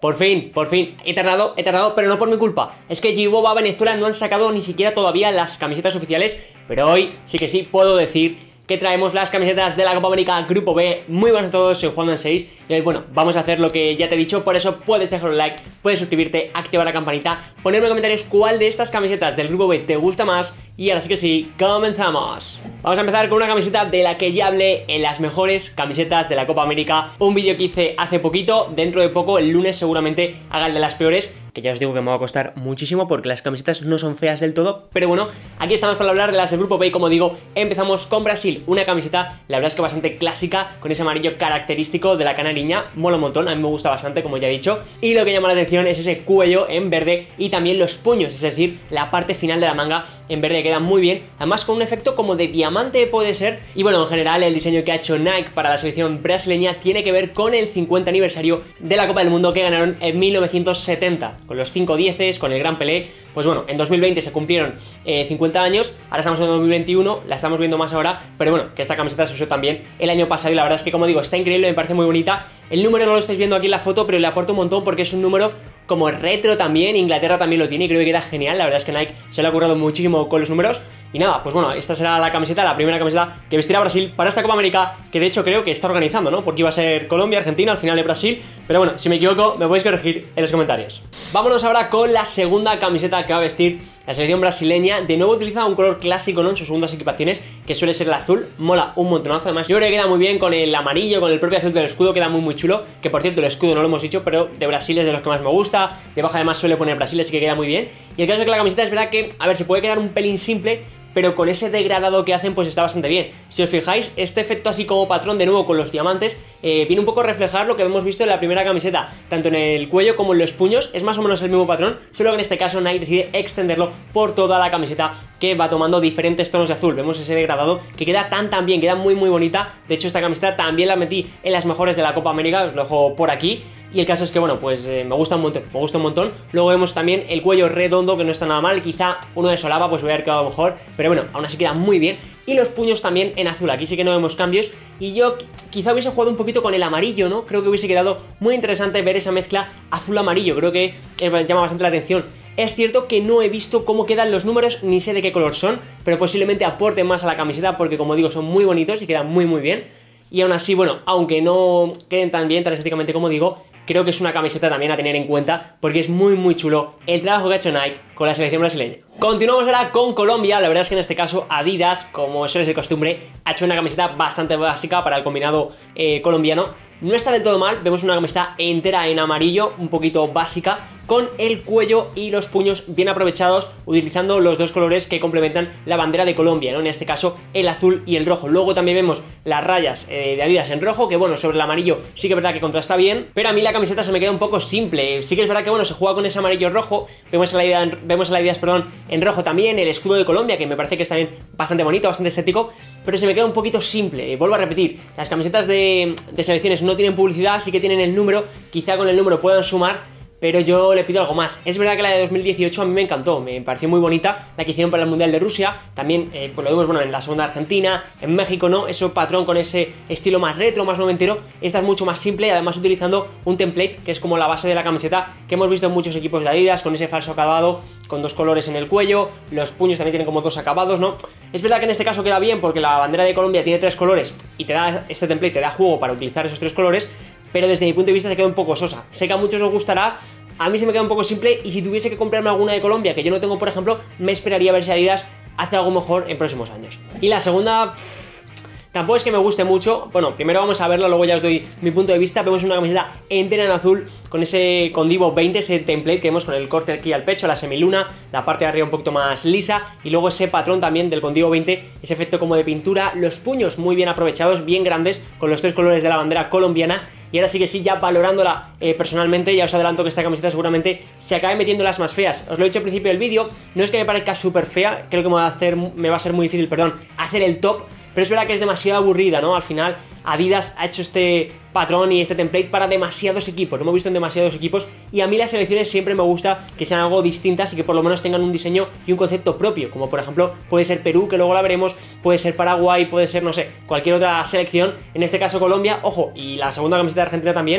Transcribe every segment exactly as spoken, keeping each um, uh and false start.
Por fin, por fin, he tardado, he tardado, pero no por mi culpa. Es que G-Boba Venezuela no han sacado ni siquiera todavía las camisetas oficiales, pero hoy sí que sí puedo decir que traemos las camisetas de la Copa América Grupo B. Muy buenas a todos, soy Juan seis y hoy, bueno, vamos a hacer lo que ya te he dicho. Por eso puedes dejar un like, puedes suscribirte, activar la campanita, ponerme en comentarios cuál de estas camisetas del Grupo B te gusta más. Y ahora sí que sí, comenzamos. Vamos a empezar con una camiseta de la que ya hablé en las mejores camisetas de la Copa América. Un vídeo que hice hace poquito, dentro de poco, el lunes seguramente haga el de las peores, que ya os digo que me va a costar muchísimo porque las camisetas no son feas del todo. Pero bueno, aquí estamos para hablar de las del Grupo B y como digo, empezamos con Brasil. Una camiseta, la verdad es que bastante clásica, con ese amarillo característico de la canariña. Mola un montón, a mí me gusta bastante, como ya he dicho. Y lo que llama la atención es ese cuello en verde y también los puños, es decir, la parte final de la manga en verde queda muy bien. Además con un efecto como de diamante puede ser. Y bueno, en general el diseño que ha hecho Nike para la selección brasileña tiene que ver con el cincuenta aniversario de la Copa del Mundo que ganaron en mil novecientos setenta. Con los cinco dieces, con el Gran Pelé. Pues bueno, en dos mil veinte se cumplieron eh, cincuenta años, ahora estamos en dos mil veintiuno, la estamos viendo más ahora, pero bueno, que esta camiseta se usó también el año pasado y la verdad es que, como digo, está increíble, me parece muy bonita. El número no lo estáis viendo aquí en la foto, pero le aporta un montón porque es un número como retro también, Inglaterra también lo tiene y creo que queda genial. La verdad es que Nike se le ha currado muchísimo con los números. Y nada, pues bueno, esta será la camiseta, la primera camiseta que vestirá Brasil para esta Copa América, que de hecho creo que está organizando, ¿no? Porque iba a ser Colombia, Argentina, al final de Brasil. Pero bueno, si me equivoco, me podéis corregir en los comentarios. Vámonos ahora con la segunda camiseta que va a vestir la selección brasileña. De nuevo utiliza un color clásico, ¿no? En sus segundas equipaciones, que suele ser el azul. Mola un montonazo, además yo creo que queda muy bien con el amarillo, con el propio azul del escudo, queda muy muy chulo. Que por cierto, el escudo no lo hemos dicho, pero de Brasil es de los que más me gusta. Debajo además suele poner Brasil, así que queda muy bien. Y el caso es que la camiseta es verdad que, a ver, se puede quedar un pelín simple, pero con ese degradado que hacen pues está bastante bien. Si os fijáis, este efecto así como patrón de nuevo con los diamantes eh, viene un poco a reflejar lo que hemos visto en la primera camiseta, tanto en el cuello como en los puños. Es más o menos el mismo patrón, solo que en este caso Nike decide extenderlo por toda la camiseta, que va tomando diferentes tonos de azul. Vemos ese degradado que queda tan tan bien, queda muy muy bonita. De hecho, esta camiseta también la metí en las mejores de la Copa América, os lo dejo por aquí. Y el caso es que, bueno, pues eh, me gusta un montón, me gusta un montón. Luego vemos también el cuello redondo, que no está nada mal. Quizá uno de solapa pues hubiera quedado mejor, pero bueno, aún así queda muy bien. Y los puños también en azul, aquí sí que no vemos cambios. Y yo quizá hubiese jugado un poquito con el amarillo, ¿no? Creo que hubiese quedado muy interesante ver esa mezcla azul-amarillo. Creo que eh, llama bastante la atención. Es cierto que no he visto cómo quedan los números, ni sé de qué color son, pero posiblemente aporten más a la camiseta porque, como digo, son muy bonitos y quedan muy muy bien. Y aún así, bueno, aunque no queden tan bien, tan estéticamente como digo, creo que es una camiseta también a tener en cuenta porque es muy muy chulo el trabajo que ha hecho Nike con la selección brasileña. Continuamos ahora con Colombia. La verdad es que en este caso Adidas, como suele ser costumbre, ha hecho una camiseta bastante básica para el combinado eh, colombiano. No está del todo mal, vemos una camiseta entera en amarillo, un poquito básica, con el cuello y los puños bien aprovechados, utilizando los dos colores que complementan la bandera de Colombia, ¿no? En este caso el azul y el rojo. Luego también vemos las rayas eh, de Adidas en rojo, que bueno, sobre el amarillo sí que es verdad que contrasta bien, pero a mí la camiseta se me queda un poco simple. Sí que es verdad que bueno, se juega con ese amarillo rojo, vemos a la Adidas, vemos a la Adidas, perdón, en rojo también, el escudo de Colombia, que me parece que está bien, bastante bonito, bastante estético, pero se me queda un poquito simple. Vuelvo a repetir, las camisetas de, de selecciones no tienen publicidad, sí que tienen el número, quizá con el número puedan sumar, pero yo le pido algo más. Es verdad que la de dos mil dieciocho a mí me encantó, me pareció muy bonita, la que hicieron para el Mundial de Rusia, también eh, pues lo vimos bueno, en la segunda de Argentina, en México, ¿no? Ese patrón con ese estilo más retro, más noventero. Esta es mucho más simple, además utilizando un template que es como la base de la camiseta que hemos visto en muchos equipos de Adidas, con ese falso acabado, con dos colores en el cuello, los puños también tienen como dos acabados, ¿no? Es verdad que en este caso queda bien porque la bandera de Colombia tiene tres colores y te da, este template te da juego para utilizar esos tres colores, pero desde mi punto de vista se queda un poco sosa. Sé que a muchos os gustará, a mí se me queda un poco simple y si tuviese que comprarme alguna de Colombia que yo no tengo, por ejemplo, me esperaría a ver si Adidas hace algo mejor en próximos años. Y la segunda, pff, tampoco es que me guste mucho. Bueno, primero vamos a verla, luego ya os doy mi punto de vista. Vemos una camiseta entera en azul con ese Condivo veinte, ese template que vemos con el corte aquí al pecho, la semiluna, la parte de arriba un poquito más lisa y luego ese patrón también del Condivo veinte, ese efecto como de pintura, los puños muy bien aprovechados, bien grandes, con los tres colores de la bandera colombiana. Y ahora sí que sí, ya valorándola eh, personalmente, ya os adelanto que esta camiseta seguramente se acabe metiendo las más feas. Os lo he dicho al principio del vídeo, no es que me parezca súper fea, creo que me va a hacer, me va a ser muy difícil, perdón, hacer el top, pero es verdad que es demasiado aburrida, ¿no? Al final Adidas ha hecho este patrón y este template para demasiados equipos, lo hemos visto en demasiados equipos y a mí las selecciones siempre me gusta que sean algo distintas y que por lo menos tengan un diseño y un concepto propio, como por ejemplo puede ser Perú, que luego la veremos, puede ser Paraguay, puede ser, no sé, cualquier otra selección, en este caso Colombia, ojo, y la segunda camiseta de Argentina también,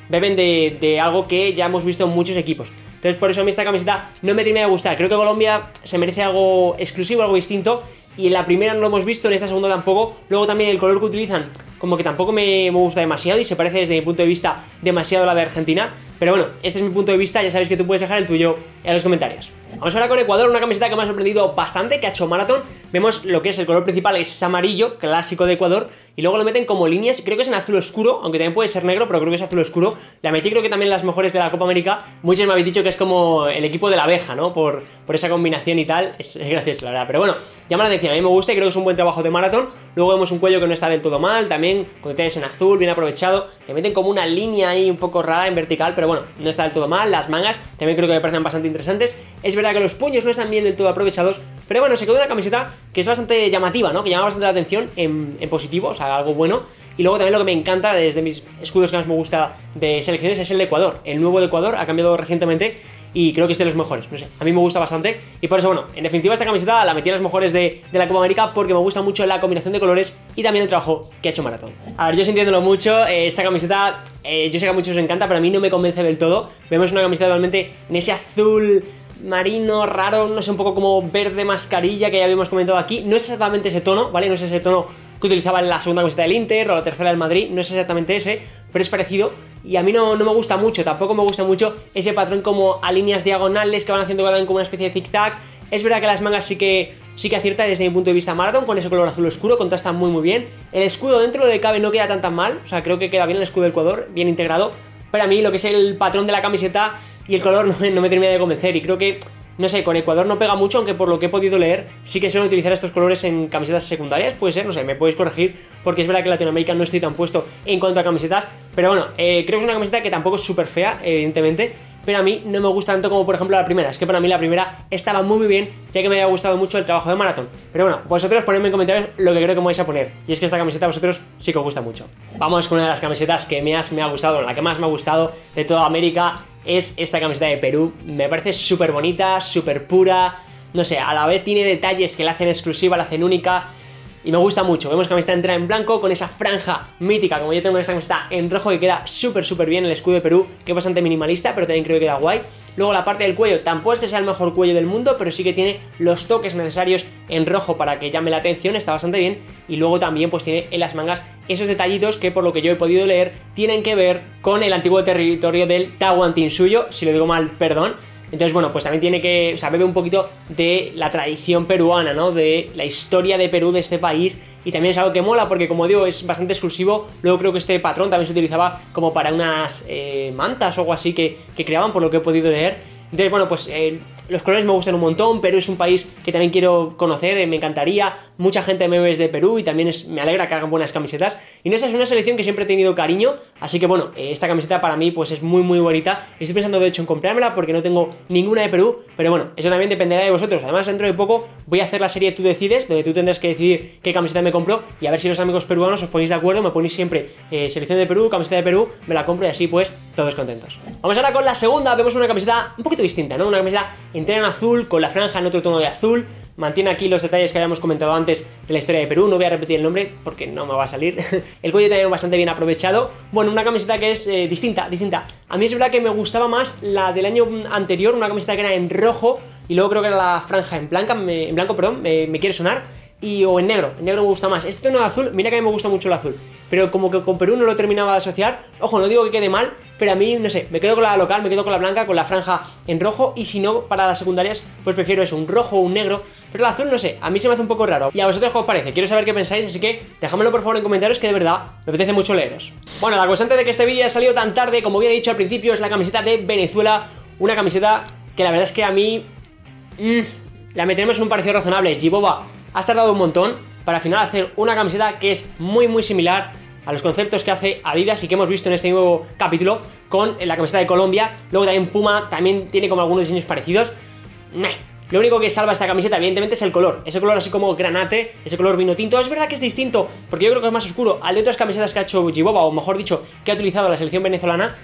beben de, de algo que ya hemos visto en muchos equipos. Entonces por eso a mí esta camiseta no me termina de gustar. Creo que Colombia se merece algo exclusivo, algo distinto, y en la primera no lo hemos visto, en esta segunda tampoco. Luego también el color que utilizan como que tampoco me, me gusta demasiado y se parece desde mi punto de vista demasiado a la de Argentina. Pero bueno, este es mi punto de vista, ya sabéis que tú puedes dejar el tuyo en los comentarios. Vamos ahora con Ecuador, una camiseta que me ha sorprendido bastante, que ha hecho maratón. Vemos lo que es el color principal, es amarillo, clásico de Ecuador, y luego lo meten como líneas, creo que es en azul oscuro, aunque también puede ser negro, pero creo que es azul oscuro. La metí creo que también las mejores de la Copa América. Muchos me habéis dicho que es como el equipo de la abeja, ¿no? Por, por esa combinación y tal, es, es gracioso la verdad, pero bueno, llama la atención, a mí me gusta y creo que es un buen trabajo de maratón. Luego vemos un cuello que no está del todo mal, también con detalles en azul, bien aprovechado. Le meten como una línea ahí un poco rara en vertical, pero bueno, no está del todo mal. Las mangas también creo que me parecen bastante interesantes. Es verdad que los puños no están bien del todo aprovechados, pero bueno, se quedó una camiseta que es bastante llamativa, ¿no? Que llama bastante la atención en, en positivo, o sea, algo bueno. Y luego también lo que me encanta, desde mis escudos que más me gusta de selecciones, es el de Ecuador. El nuevo de Ecuador ha cambiado recientemente y creo que es de los mejores, no sé, a mí me gusta bastante. Y por eso, bueno, en definitiva esta camiseta la metí a las mejores de, de la Copa América porque me gusta mucho la combinación de colores y también el trabajo que ha hecho Maratón. A ver, yo sintiéndolo mucho, eh, esta camiseta, eh, yo sé que a muchos os encanta, pero a mí no me convence del todo. Vemos una camiseta totalmente en ese azul marino raro, no sé, un poco como verde mascarilla que ya habíamos comentado aquí. No es exactamente ese tono, ¿vale? No es ese tono que utilizaba en la segunda camiseta del Inter o la tercera del Madrid, no es exactamente ese, pero es parecido y a mí no, no me gusta mucho. Tampoco me gusta mucho ese patrón como a líneas diagonales que van haciendo como una especie de zigzag. Es verdad que las mangas sí que, sí que acierta desde mi punto de vista Maratón, con ese color azul oscuro, contrasta muy muy bien. El escudo dentro de lo que cabe no queda tan tan mal, o sea, creo que queda bien el escudo del Ecuador, bien integrado, pero a mí lo que es el patrón de la camiseta y el color no, no me termina de convencer y creo que, no sé, con Ecuador no pega mucho, aunque por lo que he podido leer sí que suelen utilizar estos colores en camisetas secundarias, puede ser, no sé, me podéis corregir, porque es verdad que en Latinoamérica no estoy tan puesto en cuanto a camisetas, pero bueno, eh, creo que es una camiseta que tampoco es súper fea, evidentemente, pero a mí no me gusta tanto como por ejemplo la primera. Es que para mí la primera estaba muy muy bien, ya que me había gustado mucho el trabajo de Maratón. Pero bueno, vosotros ponedme en comentarios lo que creo que me vais a poner, y es que esta camiseta a vosotros sí que os gusta mucho. Vamos con una de las camisetas que más me ha gustado, la que más me ha gustado de toda América, es esta camiseta de Perú. Me parece súper bonita, súper pura, no sé, a la vez tiene detalles que la hacen exclusiva, la hacen única, y me gusta mucho. Vemos camiseta entera en blanco con esa franja mítica, como yo tengo esta camiseta en rojo, que queda súper súper bien. El escudo de Perú, que es bastante minimalista, pero también creo que queda guay. Luego la parte del cuello, tampoco es que sea el mejor cuello del mundo, pero sí que tiene los toques necesarios en rojo para que llame la atención, está bastante bien. Y luego también pues tiene en las mangas esos detallitos que, por lo que yo he podido leer, tienen que ver con el antiguo territorio del Tahuantinsuyo, si lo digo mal, perdón. Entonces, bueno, pues también tiene que, o sea, bebe un poquito de la tradición peruana, ¿no? De la historia de Perú, de este país. Y también es algo que mola porque, como digo, es bastante exclusivo. Luego creo que este patrón también se utilizaba como para unas eh, mantas o algo así que, que creaban, por lo que he podido leer. Entonces, bueno, pues eh, los colores me gustan un montón. Perú es un país que también quiero conocer, eh, me encantaría. Mucha gente me ve desde Perú y también es, me alegra que hagan buenas camisetas. Y esa es una selección que siempre he tenido cariño. Así que bueno, eh, esta camiseta para mí pues es muy muy bonita. Estoy pensando de hecho en comprármela porque no tengo ninguna de Perú. Pero bueno, eso también dependerá de vosotros. Además, dentro de poco voy a hacer la serie Tú Decides, donde tú tendrás que decidir qué camiseta me compro. Y a ver si los amigos peruanos os ponéis de acuerdo. Me ponéis siempre eh, selección de Perú, camiseta de Perú, me la compro y así pues todos contentos. Vamos ahora con la segunda. Vemos una camiseta un poquito distinta, ¿no? Una camiseta entera en azul, con la franja en otro tono de azul. Mantiene aquí los detalles que habíamos comentado antes de la historia de Perú. No voy a repetir el nombre porque no me va a salir. El cuello también bastante bien aprovechado. Bueno, una camiseta que es eh, distinta, distinta. A mí es verdad que me gustaba más la del año anterior, una camiseta que era en rojo y luego creo que era la franja en blanca, me, en blanco, perdón, me, me quiere sonar. Y, o en negro, en negro me gusta más. Este tono de azul, mira que a mí me gusta mucho el azul, pero como que con Perú no lo terminaba de asociar. Ojo, no digo que quede mal, pero a mí, no sé, me quedo con la local, me quedo con la blanca, con la franja en rojo. Y si no, para las secundarias, pues prefiero eso, un rojo o un negro. Pero el azul, no sé, a mí se me hace un poco raro. ¿Y a vosotros qué os parece? Quiero saber qué pensáis, así que dejádmelo por favor en comentarios, que de verdad me apetece mucho leeros. Bueno, la constante de que este vídeo haya salido tan tarde, como bien he dicho al principio, es la camiseta de Venezuela. Una camiseta que la verdad es que a mí mmm, la metemos en un parecido razonable. Jiboba has tardado un montón para al final hacer una camiseta que es muy muy similar a los conceptos que hace Adidas y que hemos visto en este nuevo capítulo con la camiseta de Colombia. Luego también Puma también tiene como algunos diseños parecidos. Nah. Lo único que salva esta camiseta evidentemente es el color, ese color así como granate, ese color vino tinto. Es verdad que es distinto porque yo creo que es más oscuro al de otras camisetas que ha hecho Jiboba, o mejor dicho, que ha utilizado la selección venezolana.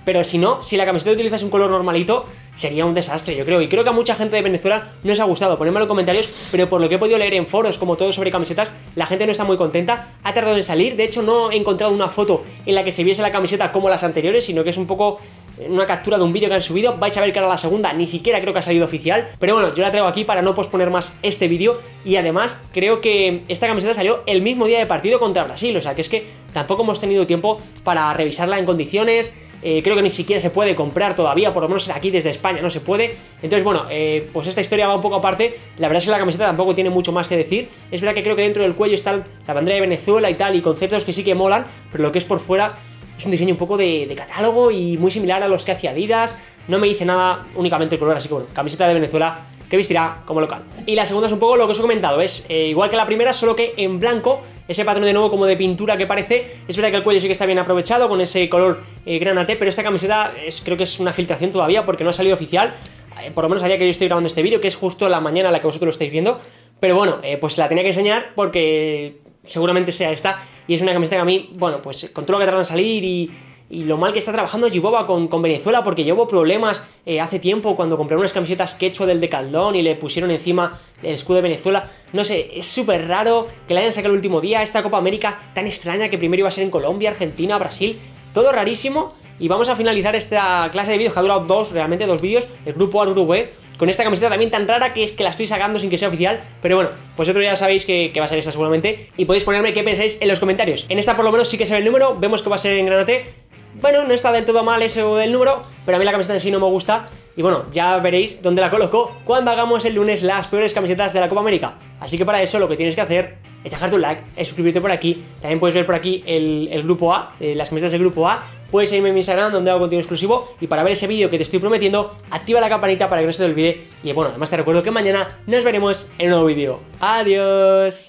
pero si no, si la camiseta utilizas un color normalito, sería un desastre, yo creo. Y creo que a mucha gente de Venezuela no os ha gustado. Ponedmelo en comentarios, pero por lo que he podido leer en foros, como todo sobre camisetas, la gente no está muy contenta. Ha tardado en salir. De hecho, no he encontrado una foto en la que se viese la camiseta como las anteriores, sino que es un poco una captura de un vídeo que han subido. Vais a ver que ahora la segunda ni siquiera creo que ha salido oficial. Pero bueno, yo la traigo aquí para no posponer más este vídeo. Y además, creo que esta camiseta salió el mismo día de partido contra Brasil. O sea, que es que tampoco hemos tenido tiempo para revisarla en condiciones. Eh, creo que ni siquiera se puede comprar todavía, por lo menos aquí desde España no se puede. Entonces bueno, eh, pues esta historia va un poco aparte. La verdad es que la camiseta tampoco tiene mucho más que decir. Es verdad que creo que dentro del cuello está la bandera de Venezuela y tal, y conceptos que sí que molan, pero lo que es por fuera es un diseño un poco de, de catálogo y muy similar a los que hacía Adidas. No me dice nada únicamente el color, así que bueno, camiseta de Venezuela que vestirá como local. Y la segunda es un poco lo que os he comentado, es eh, igual que la primera, solo que en blanco, ese patrón de nuevo como de pintura que parece. Es verdad que el cuello sí que está bien aprovechado con ese color eh, granate, pero esta camiseta es, creo que es una filtración todavía porque no ha salido oficial, eh, por lo menos a día que yo estoy grabando este vídeo, que es justo la mañana a la que vosotros lo estáis viendo. Pero bueno, eh, pues la tenía que enseñar porque seguramente sea esta, y es una camiseta que a mí, bueno, pues con todo lo que tarda en salir y... Y lo mal que está trabajando Jiboba con, con Venezuela, porque llevo problemas eh, hace tiempo cuando compré unas camisetas que he hecho del Decathlon y le pusieron encima el escudo de Venezuela. No sé, es súper raro que la hayan sacado el último día, esta Copa América tan extraña que primero iba a ser en Colombia, Argentina, Brasil, todo rarísimo. Y vamos a finalizar esta clase de vídeos que ha durado dos, realmente dos vídeos, el grupo A, el grupo B, con esta camiseta también tan rara que es que la estoy sacando sin que sea oficial. Pero bueno, vosotros ya sabéis que, que va a ser esta seguramente, y podéis ponerme qué pensáis en los comentarios. En esta por lo menos sí que se ve el número, vemos que va a ser en granate. Bueno, no está del todo mal eso del número, pero a mí la camiseta en sí no me gusta. Y bueno, ya veréis dónde la coloco cuando hagamos el lunes las peores camisetas de la Copa América. Así que para eso lo que tienes que hacer es dejarte un like, es suscribirte por aquí. También puedes ver por aquí el, el grupo A, eh, las camisetas del grupo A. Puedes irme a mi Instagram donde hago contenido exclusivo. Y para ver ese vídeo que te estoy prometiendo, activa la campanita para que no se te olvide. Y bueno, además te recuerdo que mañana nos veremos en un nuevo vídeo. ¡Adiós!